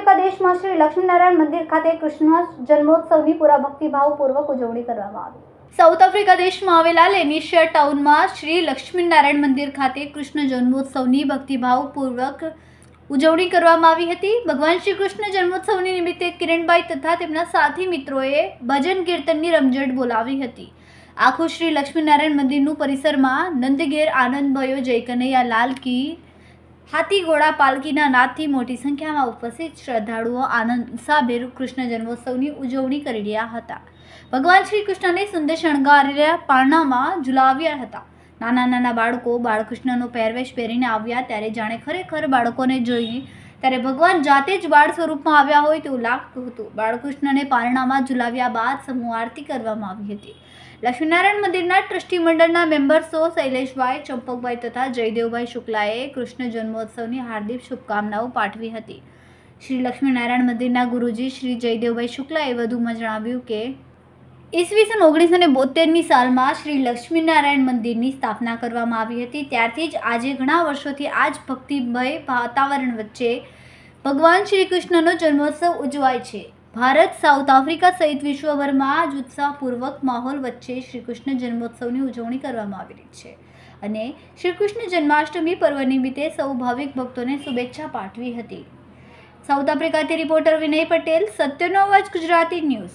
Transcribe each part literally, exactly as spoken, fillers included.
Africa Shri Laxminarayan મંદિર ખાતે કૃષ્ણ જન્મોત્સવની પૂરા ભક્તિભાવપૂર્વક ઉજવણી કરવામાં આવી. સાઉથ આફ્રિકા દેશમાં આવેલા લેનિશિયા ટાઉનમાં શ્રી લક્ષ્મીનારાયણ મંદિર ખાતે કૃષ્ણ જન્મોત્સવની ભક્તિભાવપૂર્વક ઉજવણી કરવામાં આવી હતી. ભગવાન શ્રી કૃષ્ણ જન્મોત્સવની નિમિત્તે કિરણભાઈ તથા તેમના સાથી મિત્રોએ ભજન કીર્તનની રમઝટ બોલાવી હતી. આખું શ્રી લક્ષ્મીનારાયણ મંદિરનું પરિસરમાં નંદગેર આનંદભયો જય કનૈયા લાલ કી હાથી ઘોડા પાલકીના નાદથી મોટી સંખ્યામાં ઉપસ્થિત શ્રદ્ધાળુઓ આનંદ ઉત્સાહભેર કૃષ્ણ જન્મોત્સવની ઉજવણી કરી રહ્યા હતા. ભગવાન શ્રી કૃષ્ણને સુંદર શણગારેલા પારણામાં ઝુલાવ્યા હતા. નાના નાના બાળકો બાળકૃષ્ણનો પહેરવેશ પહેરીને આવ્યા ત્યારે જાણે ખરેખર બાળકોને જોઈને ત્યારે ભગવાન જાતે જ બાળ સ્વરૂપમાં આવ્યા હોય તેવું લાગતું હતું. બાળકૃષ્ણને પારણામાં ઝુલાવ્યા બાદ સમૂહ આરતી કરવામાં આવી હતી. લક્ષ્મીનારાયણ મંદિરના ટ્રસ્ટી મંડળના મેમ્બર્સો શૈલેષભાઈ, ચંપકભાઈ તથા જયદેવભાઈ શુક્લાએ કૃષ્ણ જન્મોત્સવની હાર્દિક શુભકામનાઓ પાઠવી હતી. શ્રી લક્ષ્મીનારાયણ મંદિરના ગુરુજી શ્રી જયદેવભાઈ શુક્લાએ વધુમાં જણાવ્યું કે ઈસવીસન ઓગણીસો ને બોતેરની સાલમાં શ્રી લક્ષ્મીનારાયણ મંદિરની સ્થાપના કરવામાં આવી હતી. ત્યારથી જ આજે ઘણા વર્ષોથી આ જ ભક્તિમય વાતાવરણ વચ્ચે ભગવાન શ્રી કૃષ્ણનો જન્મોત્સવ ઉજવાય છે. ભારત, સાઉથ આફ્રિકા સહિત વિશ્વભરમાં જ ઉત્સાહપૂર્વક માહોલ વચ્ચે શ્રી કૃષ્ણ જન્મોત્સવની ઉજવણી કરવામાં આવી રહી છે અને શ્રી કૃષ્ણ જન્માષ્ટમી પર્વ નિમિત્તે સૌ ભાવિક ભક્તોને શુભેચ્છા પાઠવી હતી. સાઉથ આફ્રિકાથી રિપોર્ટર વિનય પટેલ, સત્યનો અવાજ ગુજરાતી ન્યૂઝ.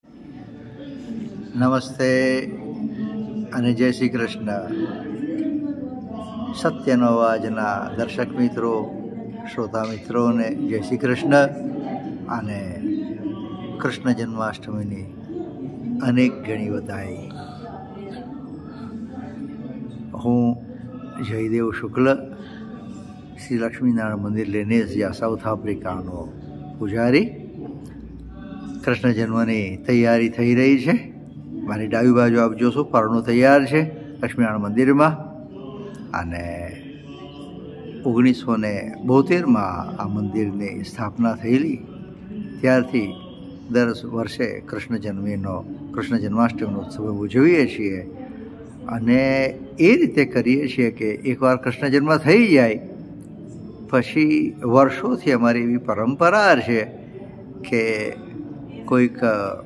નમસ્તે અને જય શ્રી કૃષ્ણ. સત્યનો અવાજના દર્શક મિત્રો, શ્રોતા મિત્રોને જય શ્રી કૃષ્ણ અને કૃષ્ણ જન્માષ્ટમીની અનેક ઘણી વધાઈ. હું જયદેવ શુક્લ, શ્રી લક્ષ્મીનારાયણ મંદિર લેનેશિયા સાઉથ આફ્રિકાનો પૂજારી. કૃષ્ણ જન્મની તૈયારી થઈ રહી છે. મારી ડાબી બાજુ આપ જોશો પરણું તૈયાર છે લક્ષ્મીનારાયણ મંદિરમાં અને ઓગણીસો ને બોતેરમાં આ મંદિરની સ્થાપના થયેલી. ત્યારથી દર વર્ષે કૃષ્ણ જન્મીનો કૃષ્ણ જન્માષ્ટમીનો ઉત્સવ ઉજવીએ છીએ અને એ રીતે કરીએ છીએ કે એકવાર કૃષ્ણ જન્મ થઈ જાય પછી વર્ષોથી અમારી એવી પરંપરા છે કે કોઈક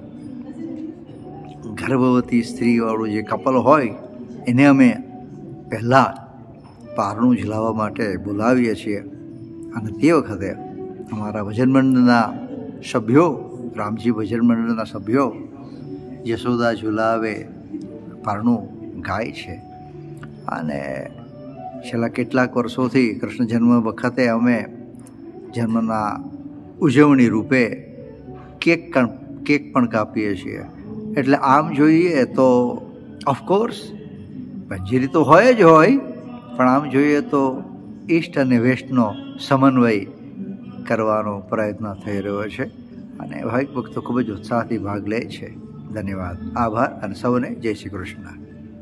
ગર્ભવતી સ્ત્રીવાળું જે કપલ હોય એને અમે પહેલાં પારણું ઝુલાવવા માટે બોલાવીએ છીએ અને તે વખતે અમારા ભજન મંડળના સભ્યો, રામજી ભજન મંડળના સભ્યો યશોદા ઝુલાવે પારણું ગાય છે અને છેલ્લા કેટલાક વર્ષોથી કૃષ્ણ જન્મ વખતે અમે જન્મના ઉજવણી રૂપે કેક કેક પણ કાપીએ છીએ. એટલે આમ જોઈએ તો ઓફકોર્સ મંજીરી તો હોય જ હોય, પણ આમ જોઈએ તો ઈસ્ટ અને વેસ્ટનો સમન્વય કરવાનો પ્રયત્ન થઈ રહ્યો છે અને ભાવિક ભક્તો ખૂબ જ ઉત્સાહથી ભાગ લે છે. ધન્યવાદ, આભાર અને સૌને જય શ્રી કૃષ્ણ.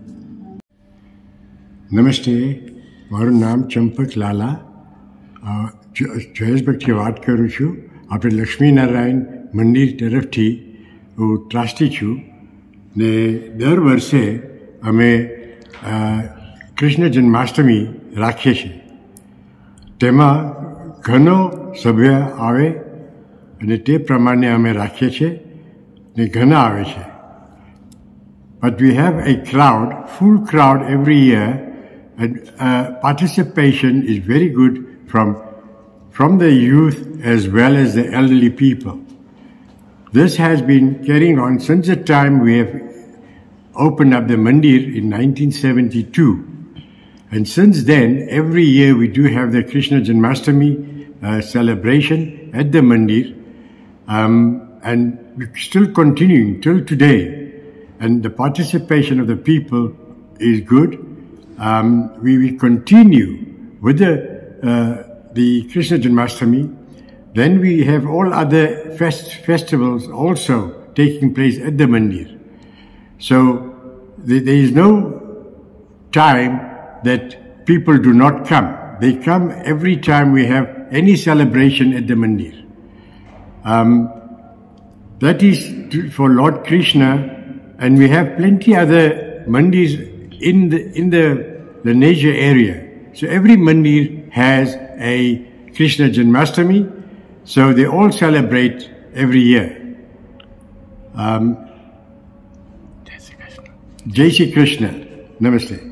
નમસ્તે, મારું નામ ચંપક લાલા, જયેશભક્તથી વાત કરું છું. આપણે લક્ષ્મીનારાયણ મંદિર તરફથી હું ટ્રસ્ટી છું ને દર વર્ષે અમે કૃષ્ણ જન્માષ્ટમી રાખીએ છીએ. તેમાં ઘણો સભ્ય આવે અને તે પ્રમાણે અમે રાખીએ છીએ ને ઘણા આવે છે. But we have a crowd, full crowd every year, and uh, participation is very good from, from the youth as well as the elderly people. This has been carrying on since the time we have opened up the mandir in nineteen seventy-two. And since then, every year we do have the Krishna Janmashtami uh, celebration at the mandir. Um, and we're still continuing till today. And the participation of the people is good. Um, we will continue with the, uh, the Krishna Janmashtami. Then we have all other fest festivals also taking place at the mandir. So there is no time that people do not come. They come every time we have any celebration at the mandir. Um, that is to, for Lord Krishna, and we have plenty other mandirs in the in the the Nature area. So every mandir has a Krishna Janmashtami. So they all celebrate every year. Um, Jai Shri Krishna. Namaste.